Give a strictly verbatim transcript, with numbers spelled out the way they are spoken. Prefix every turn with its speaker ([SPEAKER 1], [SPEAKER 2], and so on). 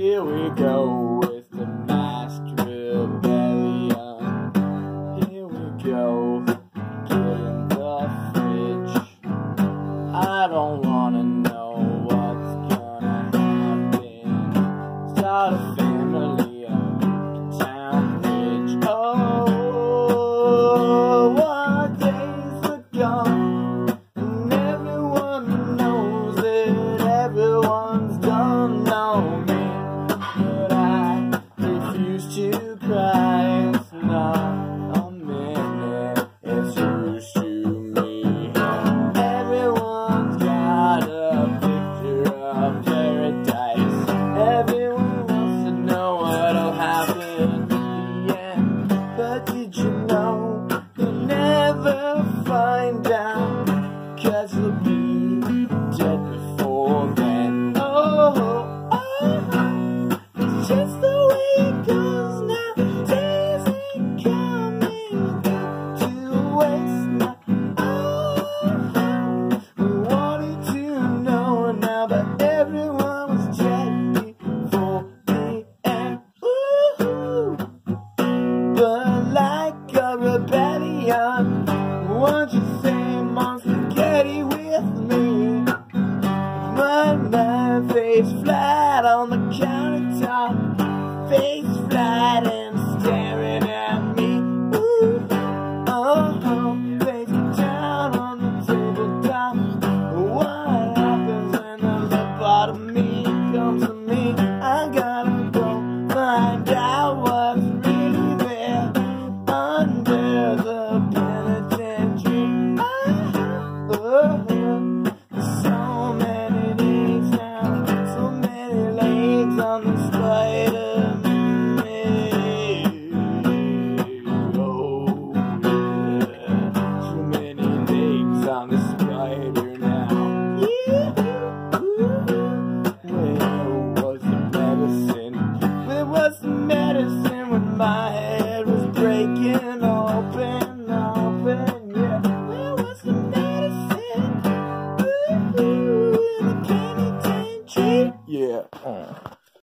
[SPEAKER 1] Here we go with the masked rebellion. Here we go, get in the fridge. I don't wanna know what's gonna happen. Start a family up the town bridge. Oh, what days are gone, and everyone knows it. Everyone's done on me. To cry, it's not a minute, it's used to me. Everyone's got a picture of paradise. Everyone wants to know what'll happen in the end. But did you know you'll never find out, 'cause you'll be dead before then. Oh, oh, oh, it's just the way it goes. Rebellion, won't you say monster spaghetti with me? My mind face flat on the couch.